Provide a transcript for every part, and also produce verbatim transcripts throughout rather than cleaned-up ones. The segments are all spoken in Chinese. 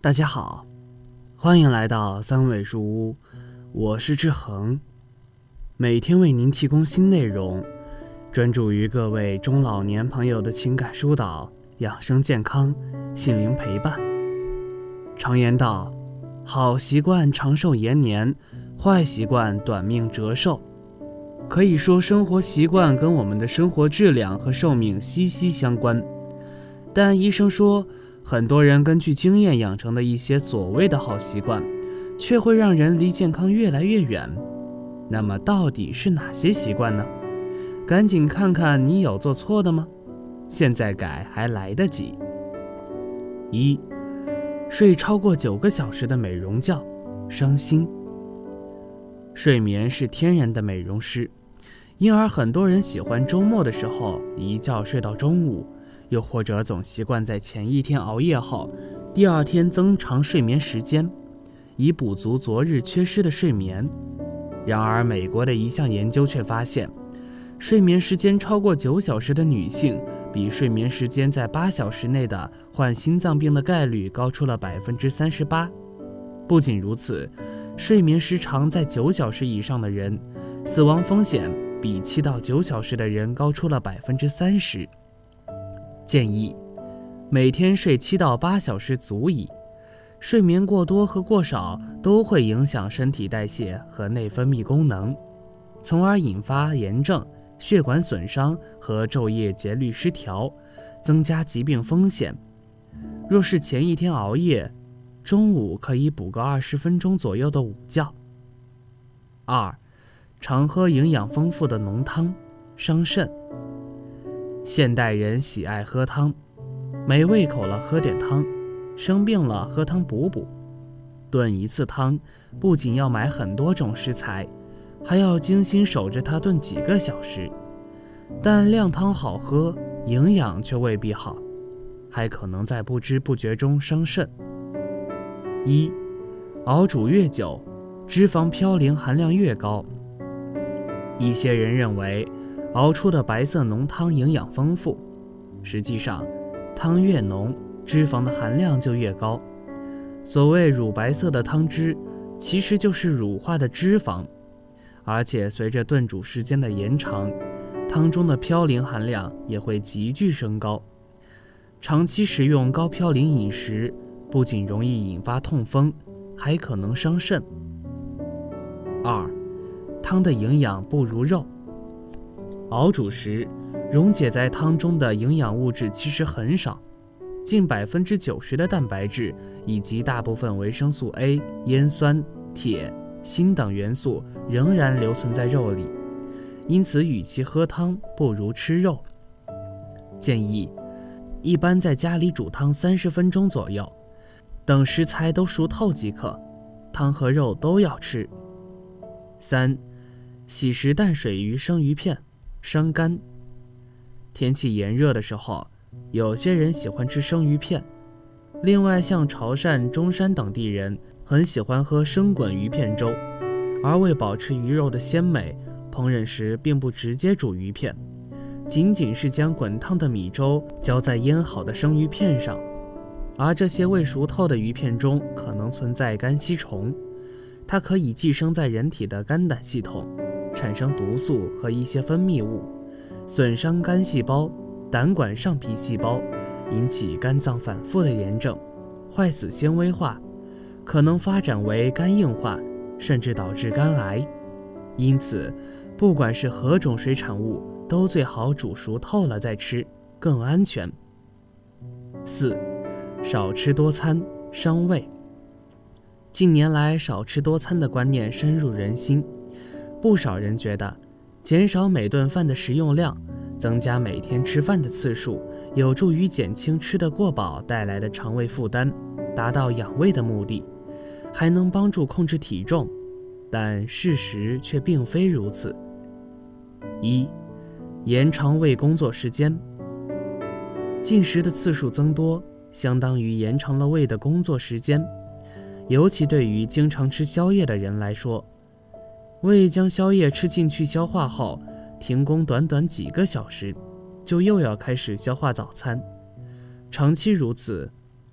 大家好，欢迎来到三味书屋，我是志恒，每天为您提供新内容，专注于各位中老年朋友的情感疏导、养生健康、心灵陪伴。常言道，好习惯长寿延年，坏习惯短命折寿。可以说，生活习惯跟我们的生活质量和寿命息息相关。但医生说，很多人根据经验养成的一些所谓的好习惯，却会让人离健康越来越远。那么到底是哪些习惯呢？赶紧看看你有做错的吗？现在改还来得及。一、睡超过九个小时的美容觉，伤心。睡眠是天然的美容师，因而很多人喜欢周末的时候一觉睡到中午，又或者总习惯在前一天熬夜后，第二天增长睡眠时间，以补足昨日缺失的睡眠。然而，美国的一项研究却发现，睡眠时间超过九小时的女性，比睡眠时间在八小时内的患心脏病的概率高出了百分之三十八。不仅如此，睡眠时长在九小时以上的人，死亡风险比七到九小时的人高出了百分之三十。建议每天睡七到八小时足矣。睡眠过多和过少都会影响身体代谢和内分泌功能，从而引发炎症、血管损伤和昼夜节律失调，增加疾病风险。若是前一天熬夜，中午可以补个二十分钟左右的午觉。二、常喝营养丰富的浓汤，伤肾。现代人喜爱喝汤，没胃口了喝点汤，生病了喝汤补补。炖一次汤不仅要买很多种食材，还要精心守着它炖几个小时。但靓汤好喝，营养却未必好，还可能在不知不觉中伤肾。一、熬煮越久，脂肪嘌呤含量越高。一些人认为熬出的白色浓汤营养丰富，实际上汤越浓，脂肪的含量就越高。所谓乳白色的汤汁，其实就是乳化的脂肪，而且随着炖煮时间的延长，汤中的嘌呤含量也会急剧升高。长期食用高嘌呤饮食，不仅容易引发痛风，还可能伤肾。二、汤的营养不如肉。熬煮时，溶解在汤中的营养物质其实很少，近百分之九十的蛋白质以及大部分维生素 A、烟酸、铁、锌等元素仍然留存在肉里，因此与其喝汤，不如吃肉。建议一般在家里煮汤三十分钟左右，等食材都熟透即可，汤和肉都要吃。三、洗食淡水鱼生鱼片，伤肝。天气炎热的时候，有些人喜欢吃生鱼片，另外像潮汕、中山等地人很喜欢喝生滚鱼片粥，而为保持鱼肉的鲜美，烹饪时并不直接煮鱼片，仅仅是将滚烫的米粥浇在腌好的生鱼片上，而这些未熟透的鱼片中可能存在肝吸虫，它可以寄生在人体的肝胆系统，产生毒素和一些分泌物，损伤肝细胞、胆管上皮细胞，引起肝脏反复的炎症，坏死纤维化，可能发展为肝硬化，甚至导致肝癌。因此，不管是何种水产物，都最好煮熟透了再吃，更安全。四、少吃多餐，伤胃。近年来，少吃多餐的观念深入人心，不少人觉得减少每顿饭的食用量，增加每天吃饭的次数，有助于减轻吃得过饱带来的肠胃负担，达到养胃的目的，还能帮助控制体重。但事实却并非如此。一、延长胃工作时间。进食的次数增多，相当于延长了胃的工作时间。尤其对于经常吃宵夜的人来说，胃将宵夜吃进去消化后，停工短短几个小时，就又要开始消化早餐。长期如此，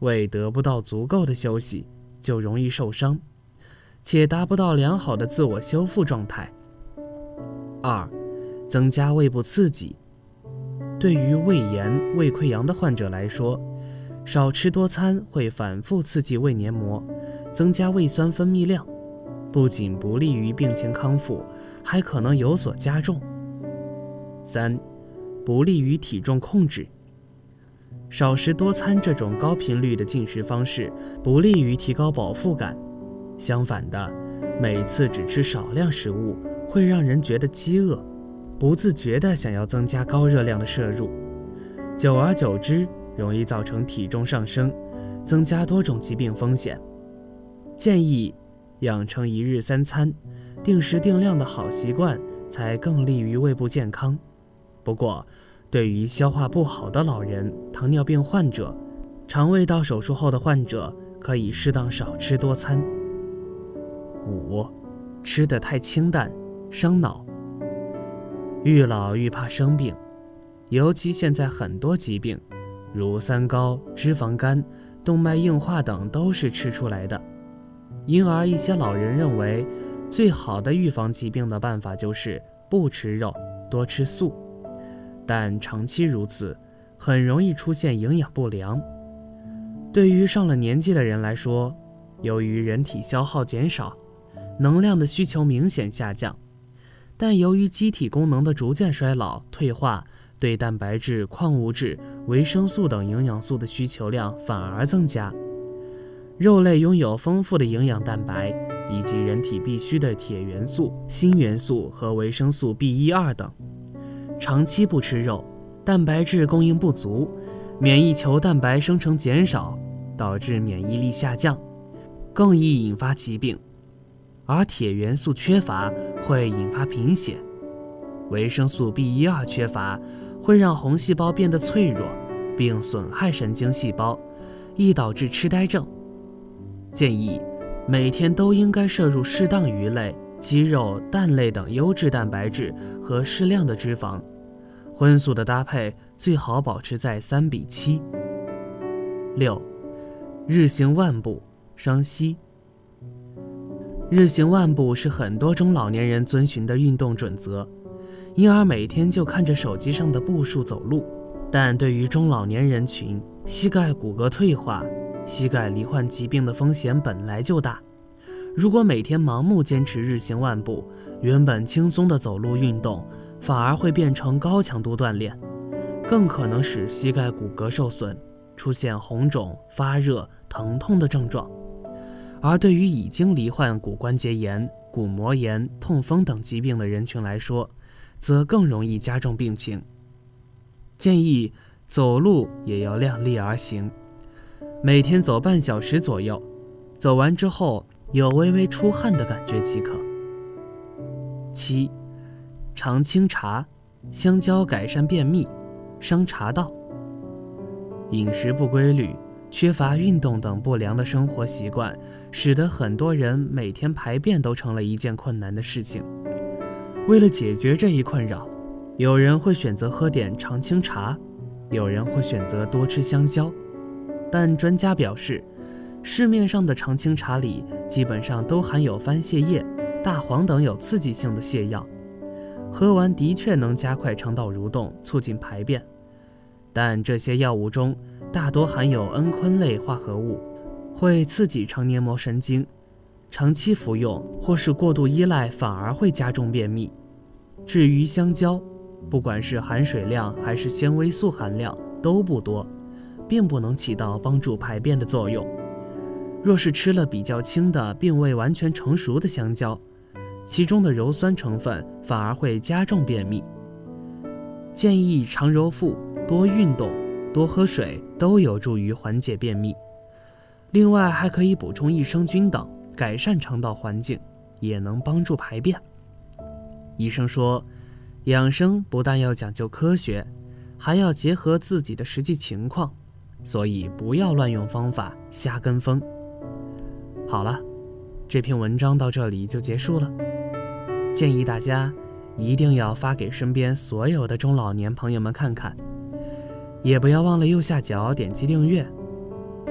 胃得不到足够的休息，就容易受伤，且达不到良好的自我修复状态。二、增加胃部刺激。对于胃炎、胃溃疡的患者来说，少吃多餐会反复刺激胃黏膜，增加胃酸分泌量，不仅不利于病情康复，还可能有所加重。三、不利于体重控制。少食多餐这种高频率的进食方式，不利于提高饱腹感。相反的，每次只吃少量食物，会让人觉得饥饿，不自觉地想要增加高热量的摄入，久而久之，容易造成体重上升，增加多种疾病风险。建议养成一日三餐、定时定量的好习惯，才更利于胃部健康。不过，对于消化不好的老人、糖尿病患者、肠胃道手术后的患者，可以适当少吃多餐。五、吃得太清淡，伤脑。愈老愈怕生病，尤其现在很多疾病，如三高、脂肪肝、动脉硬化等都是吃出来的。因而一些老人认为，最好的预防疾病的办法就是不吃肉，多吃素。但长期如此，很容易出现营养不良。对于上了年纪的人来说，由于人体消耗减少，能量的需求明显下降，但由于机体功能的逐渐衰老退化，对蛋白质、矿物质、维生素等营养素的需求量反而增加。肉类拥有丰富的营养蛋白，以及人体必需的铁元素、锌元素和维生素 B 一、二等。长期不吃肉，蛋白质供应不足，免疫球蛋白生成减少，导致免疫力下降，更易引发疾病。而铁元素缺乏会引发贫血，维生素 B 一、二缺乏会让红细胞变得脆弱，并损害神经细胞，易导致痴呆症。建议每天都应该摄入适当鱼类、鸡肉、蛋类等优质蛋白质和适量的脂肪，荤素的搭配最好保持在三比七。六、日行万步，伤膝。日行万步是很多中老年人遵循的运动准则，因而每天就看着手机上的步数走路。但对于中老年人群，膝盖骨骼退化、膝盖罹患疾病的风险本来就大。如果每天盲目坚持日行万步，原本轻松的走路运动反而会变成高强度锻炼，更可能使膝盖骨骼受损，出现红肿、发热、疼痛的症状。而对于已经罹患骨关节炎、骨膜炎、痛风等疾病的人群来说，则更容易加重病情。建议走路也要量力而行，每天走半小时左右，走完之后有微微出汗的感觉即可。七、常清茶，香蕉改善便秘，伤肠道。饮食不规律、缺乏运动等不良的生活习惯，使得很多人每天排便都成了一件困难的事情。为了解决这一困扰，有人会选择喝点常青茶，有人会选择多吃香蕉。但专家表示，市面上的常青茶里基本上都含有番泻叶、大黄等有刺激性的泻药，喝完的确能加快肠道蠕动，促进排便，但这些药物中大多含有蒽醌类化合物，会刺激肠黏膜神经，长期服用或是过度依赖反而会加重便秘。至于香蕉，不管是含水量还是纤维素含量都不多，并不能起到帮助排便的作用。若是吃了比较轻的并未完全成熟的香蕉，其中的鞣酸成分反而会加重便秘。建议常揉腹、多运动、多喝水都有助于缓解便秘。另外还可以补充益生菌等，改善肠道环境，也能帮助排便。医生说，养生不但要讲究科学，还要结合自己的实际情况，所以不要乱用方法，瞎跟风。好了，这篇文章到这里就结束了。建议大家一定要发给身边所有的中老年朋友们看看，也不要忘了右下角点击订阅。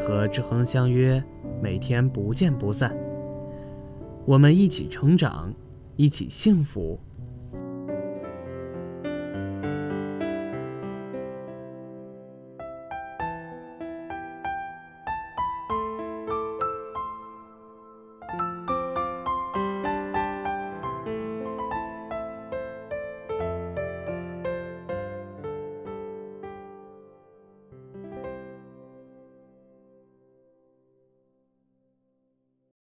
和志恒相约，每天不见不散。我们一起成长，一起幸福。